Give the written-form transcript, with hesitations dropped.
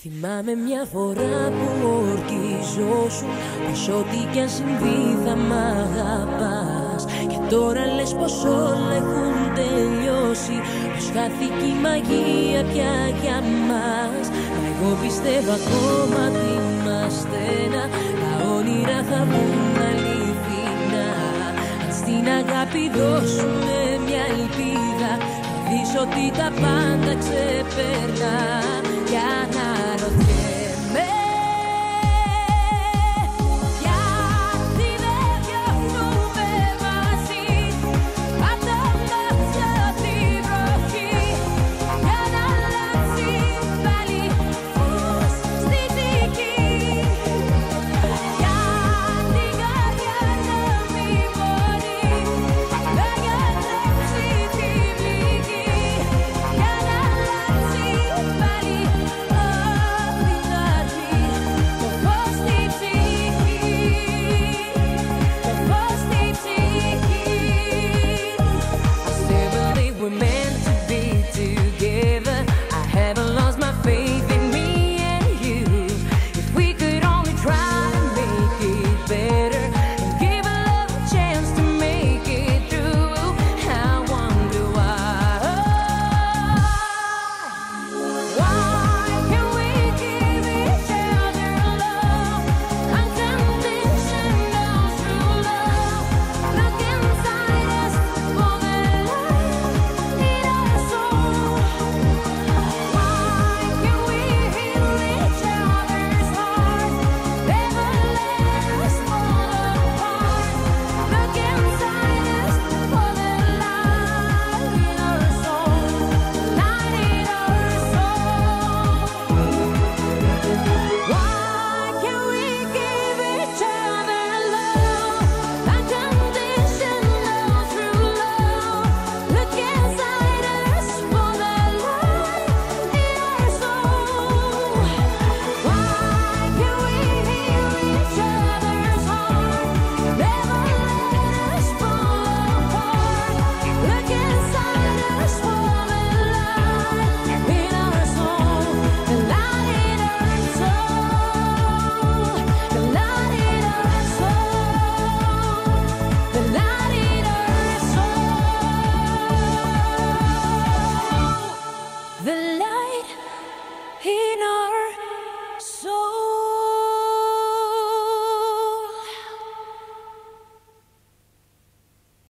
Θυμάμαι μια φορά που ορκιζόσουν πως ό,τι κι αν συμβεί θα μ' αγαπάς. Και τώρα λες πως όλα έχουν τελειώσει, πως χάθηκε η μαγεία πια για μας. Μα εγώ πιστεύω ακόμα ότι είμαστε ένα, τα όνειρα θα βγουν αληθινά. Αν στην αγάπη δώσουμε μια ελπίδα, θα δεις ότι τα πάντα ξεπερνά. Για να